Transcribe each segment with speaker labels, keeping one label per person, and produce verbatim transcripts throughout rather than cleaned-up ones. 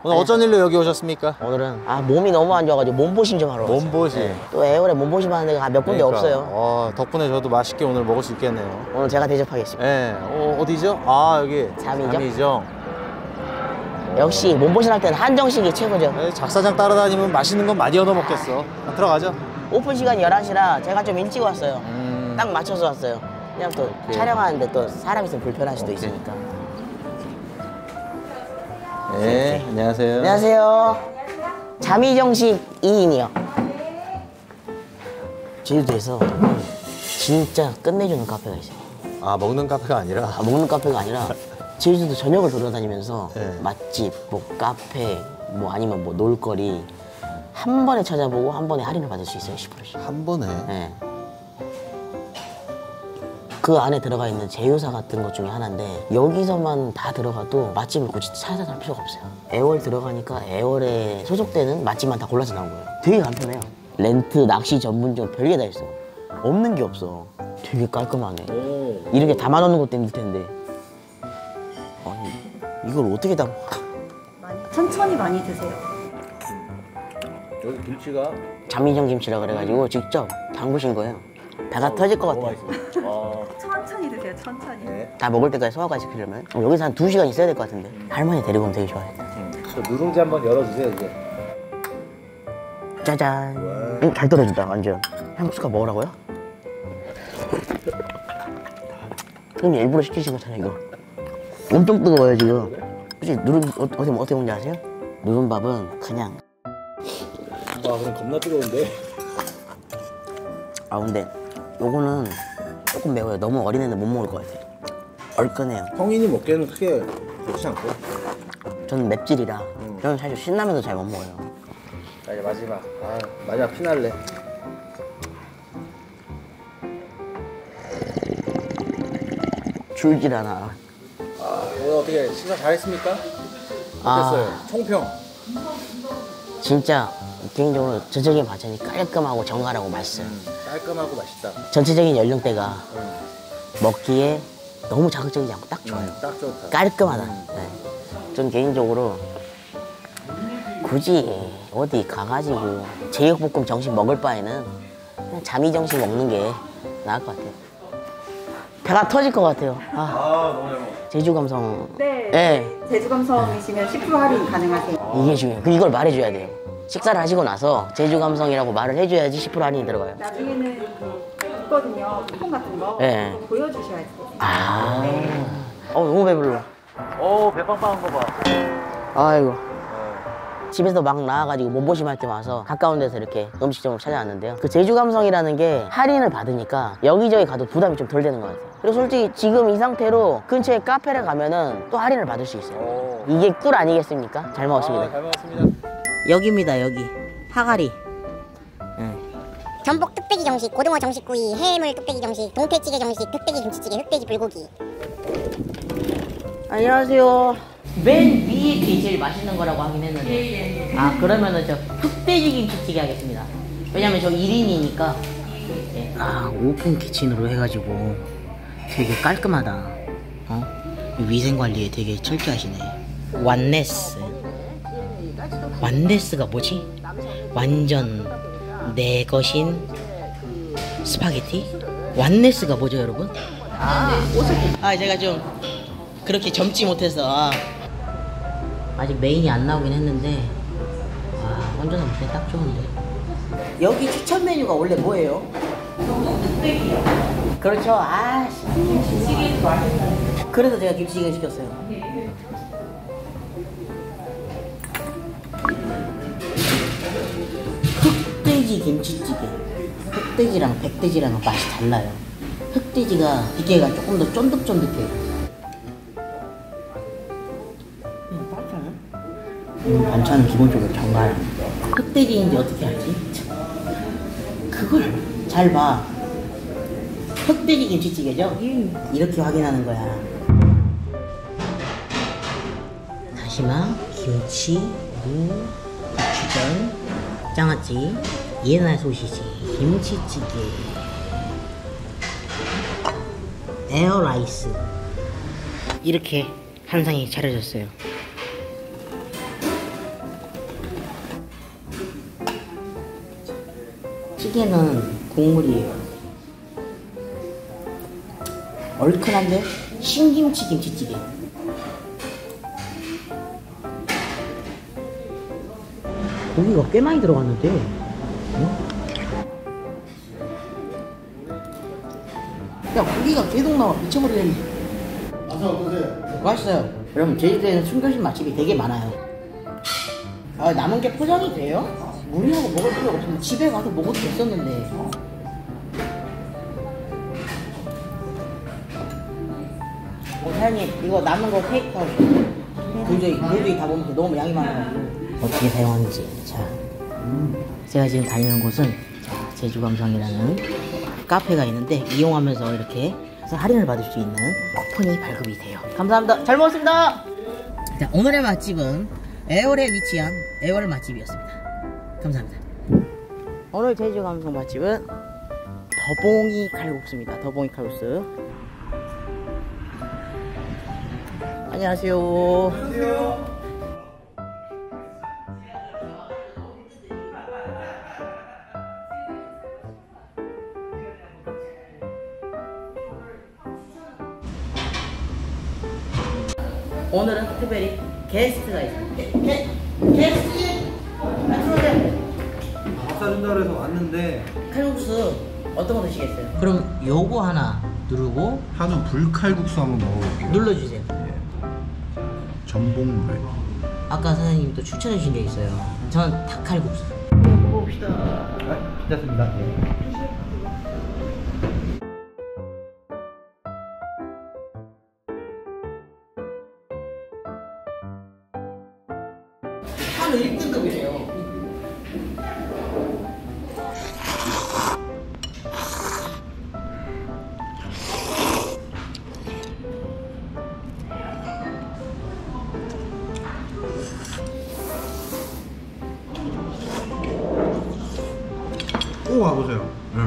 Speaker 1: 오늘 어쩐 일로 여기 오셨습니까?
Speaker 2: 오늘은 아 몸이 너무 안 좋아가지고 몸보신 좀 하러 왔어요.
Speaker 1: 몸보신. 네.
Speaker 2: 또 애월에 몸보신 하는 데가 몇 군데
Speaker 1: 그러니까.
Speaker 2: 없어요.
Speaker 1: 어, 덕분에 저도 맛있게 오늘 먹을 수 있겠네요.
Speaker 2: 오늘 제가 대접하겠습니다.
Speaker 1: 네. 어, 어디죠? 아 여기
Speaker 2: 잠이죠?
Speaker 1: 잠이죠.
Speaker 2: 역시 몸보신 할 때는 한정식이 최고죠.
Speaker 1: 네, 작사장 따라다니면 맛있는 건 많이 얻어 먹겠어. 아, 들어가죠.
Speaker 2: 오픈 시간이 열한 시라 제가 좀 일찍 왔어요.
Speaker 1: 음...
Speaker 2: 딱 맞춰서 왔어요. 그냥 또
Speaker 1: 오케이.
Speaker 2: 촬영하는데 또 사람 있으면 불편할 수도
Speaker 1: 오케이.
Speaker 2: 있으니까.
Speaker 1: 네, 오케이. 안녕하세요.
Speaker 2: 안녕하세요. 잠이정식 이 인이요. 제주도에서 진짜 끝내주는 카페가 있어요.
Speaker 1: 아 먹는 카페가 아니라?
Speaker 2: 아, 먹는 카페가 아니라 제주도 전역을 돌아다니면서
Speaker 1: 네.
Speaker 2: 맛집, 뭐 카페, 뭐 아니면 뭐 놀거리 한 번에 찾아보고 한 번에 할인을 받을 수 있어요. 십 퍼센트씩.
Speaker 1: 한 번에?
Speaker 2: 네. 그 안에 들어가 있는 제휴사 같은 것 중에 하나인데 여기서만 다 들어가도 맛집을 굳이 찾아다닐 필요가 없어요. 애월 들어가니까 애월에 소속되는 맛집만 다 골라서 나온 거예요. 되게 간편해요. 렌트, 낚시 전문점 별게 다 있어. 없는 게 없어. 되게 깔끔하네. 오. 이렇게 담아놓는 것도 힘들 텐데 아니 이걸 어떻게 담아?
Speaker 3: 많이, 천천히 많이 드세요.
Speaker 1: 여기 김치가?
Speaker 2: 잠이정 김치라 그래가지고 직접 담그신 거예요. 배가 어, 터질 것 같아요.
Speaker 1: 어.
Speaker 3: 천천히 드세요, 천천히.
Speaker 1: 네.
Speaker 2: 다 먹을 때까지 소화가 시키려면 어, 여기서 한 두 시간 있어야 될 것 같은데 음. 할머니 데리고 오면 되게 좋아요.
Speaker 1: 음. 누룽지 한번 열어주세요 이제.
Speaker 2: 짜잔. 음, 잘 떨어진다 완전. 향수가 먹으라고요? 형님 일부러 시키신 거잖아요 이거. 엄청 뜨거워요 지금. 혹시 누른 어, 어떻게 어떻게 먹는지 아세요? 누른밥은 그냥.
Speaker 1: 와 그럼 겁나 뜨거운데.
Speaker 2: 아 근데 요거는 조금 매워요. 너무 어린애는 못 먹을 것 같아요. 얼큰해요.
Speaker 1: 성인이 먹기에는 크게 좋지 않고.
Speaker 2: 저는 맵찔이라
Speaker 1: 음.
Speaker 2: 저는 사실 신라면도 잘 못 먹어요.
Speaker 1: 자 이제 마지막. 아 마지막 피날레.
Speaker 2: 줄질 않아.
Speaker 1: 아 오늘 어떻게 식사 잘했습니까? 어땠어요?
Speaker 2: 아.
Speaker 1: 총평.
Speaker 2: 진짜 개인적으로 전체적인 반찬이 깔끔하고 정갈하고 맛있어요.
Speaker 1: 음, 깔끔하고 맛있다.
Speaker 2: 전체적인 연령대가
Speaker 1: 음.
Speaker 2: 먹기에 너무 자극적이지 않고 딱 좋아요.
Speaker 1: 음, 딱 좋다.
Speaker 2: 깔끔하다.
Speaker 1: 음.
Speaker 2: 네. 전 개인적으로 굳이 어디 가가지고 제육볶음 정식 먹을 바에는 그냥 잠이 정식 먹는 게 나을 것 같아요. 배가 터질 것 같아요. 아,
Speaker 1: 아 너무 잘 먹어.
Speaker 2: 제주 감성.
Speaker 3: 네.
Speaker 2: 네.
Speaker 3: 제주 감성이시면 십 퍼센트 할인 가능하세요.
Speaker 2: 이게 중요해요. 그 이걸 말해줘야 돼요. 식사를 하시고 나서 제주 감성이라고 말을 해줘야지 십 퍼센트 할인이 들어가요.
Speaker 3: 나중에는 그 있거든요. 쿠폰 같은 거.
Speaker 2: 네.
Speaker 3: 그거 보여주셔야 돼요.
Speaker 2: 아.
Speaker 3: 네.
Speaker 2: 어, 너무 배불러.
Speaker 1: 오 배빵빵한 거 봐.
Speaker 2: 아이고. 집에서 막 나와가지고 몸보심 할 때 와서 가까운 데서 이렇게 음식점을 찾아왔는데요. 그 제주 감성이라는 게 할인을 받으니까 여기저기 가도 부담이 좀 덜 되는 것 같아요. 그리고 솔직히 지금 이 상태로 근처에 카페를 가면은 또 할인을 받을 수 있어요.
Speaker 1: 오.
Speaker 2: 이게 꿀 아니겠습니까? 잘 먹었습니다.
Speaker 1: 아, 잘 먹었습니다.
Speaker 2: 여기입니다, 여기. 파가리. 응.
Speaker 4: 전복 뚝배기 정식, 고등어 정식구이, 해물 뚝배기 정식, 동태찌개 정식, 흑돼지 김치찌개, 흑돼지 불고기.
Speaker 2: 안녕하세요. 맨 위에 게 제일 맛있는 거라고 하긴 했는데. 예, 예. 아, 그러면은 저 흑돼지 김치찌개 하겠습니다. 왜냐면 저 일 인이니까. 예. 아, 오픈 키친으로 해가지고 되게 깔끔하다. 어? 위생 관리에 되게 철저하시네. 완네스. 완네스가 뭐지? 완전 내 것인 스파게티? 완네스가 뭐죠, 여러분? 아, 아 제가 좀 그렇게 젊지 못해서 아직 메인이 안 나오긴 했는데 와 혼자서 먹기 딱 좋은데. 여기 추천 메뉴가 원래 뭐예요? 뚝배기요. 그렇죠. 아 김치찌개 맛있어요. 그래서 제가 김치찌개 시켰어요. 흑돼지 김치찌개. 흑돼지랑 백돼지랑은 맛이 달라요. 흑돼지가 비계가 조금 더 쫀득쫀득해요. 음, 반찬은 기본적으로 정갈. 흑돼지인지 어떻게 알지? 그걸 잘 봐. 흑돼지 김치찌개죠? 이렇게 확인하는 거야. 다시마, 김치, 무, 고추전, 장아찌, 예나 소시지, 김치찌개, 에어라이스. 이렇게 한 상이 차려졌어요. 찌개는 국물이에요. 얼큰한데 신김치 김치찌개. 고기가 꽤 많이 들어갔는데. 응? 야, 고기가 계속 나와. 미쳐버리겠네.
Speaker 1: 맛은 어떠세요?
Speaker 2: 맛있어요. 여러분, 제주도에는 숨겨진 맛집이 되게 많아요. 아, 남은 게 포장이 돼요? 무리하고 먹을 필요가 없으면 집에 가서 먹어도 됐었는데. 어, 사장님, 이거 남은 거 케이크 도저히, 도저히 다 먹으면 너무 양이 많아가지고. 어떻게 사용하는지. 자, 음. 제가 지금 다니는 곳은 제주감성이라는 카페가 있는데, 이용하면서 이렇게 해서 할인을 받을 수 있는 쿠폰이 발급이 돼요. 감사합니다. 잘 먹었습니다. 자, 오늘의 맛집은 애월에 위치한 애월 맛집이었습니다. 감사합니다. 오늘 제주감성 맛집은 더봉이 칼국수입니다. 더봉이 칼국수. 안녕하세요.
Speaker 1: 안녕하세요.
Speaker 2: 오늘은 특별히 게스트가 있습니다. 게, 게스트!
Speaker 1: 밥 사준다 그래서 왔는데
Speaker 2: 칼국수 어떤 거 드시겠어요? 그럼 요거 하나 누르고
Speaker 5: 한우 불칼국수 한번 먹어볼게요.
Speaker 2: 눌러주세요.
Speaker 5: 전복물.
Speaker 2: 아까 사장님이 또 추천해 주신 게 있어요. 저는 닭칼국수. 먹어봅시다.
Speaker 1: 아, 괜찮습니다. 네.
Speaker 2: 한우 일 등급이래요.
Speaker 5: 꼭 와보세요. 응.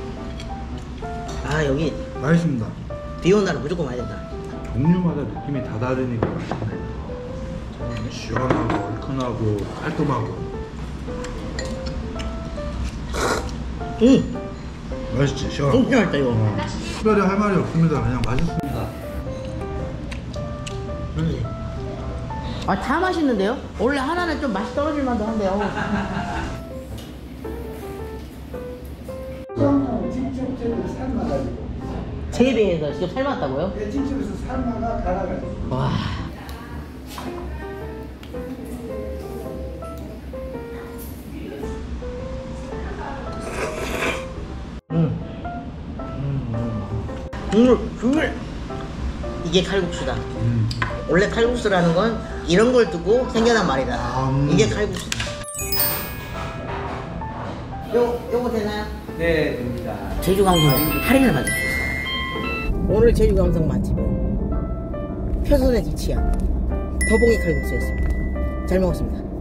Speaker 2: 아, 여기
Speaker 5: 맛있습니다.
Speaker 2: 비 오는 날은 무조건 와야 된다.
Speaker 5: 종류마다 느낌이 다 다르니까 맛있네. 시원하고 얼큰하고 깔끔하고.
Speaker 2: 응!
Speaker 5: 맛있지? 시원하고.
Speaker 2: 진짜 맛있다 이거.
Speaker 5: 어. 특별히 할 말이 없습니다. 그냥 맛있습니다.
Speaker 2: 음. 아, 다 맛있는데요? 원래 하나는 좀 맛이 떨어질 만도 한데요. 제 배에서 직접 삶았다고요?
Speaker 1: 네, 찜찜해서 삶아가 갈아가지고.
Speaker 2: 와. 음. 음. 국물, 국물. 이게 칼국수다.
Speaker 5: 음.
Speaker 2: 원래 칼국수라는 건 이런 걸 두고 생겨난 말이다.
Speaker 5: 음.
Speaker 2: 이게 칼국수다. 요, 요거 되나요?
Speaker 1: 네, 됩니다.
Speaker 2: 제주감성 할인을 받을 수 있어요. 오늘 제주감성 맛집은 표선에 위치한 더봉이 칼국수였습니다. 잘 먹었습니다.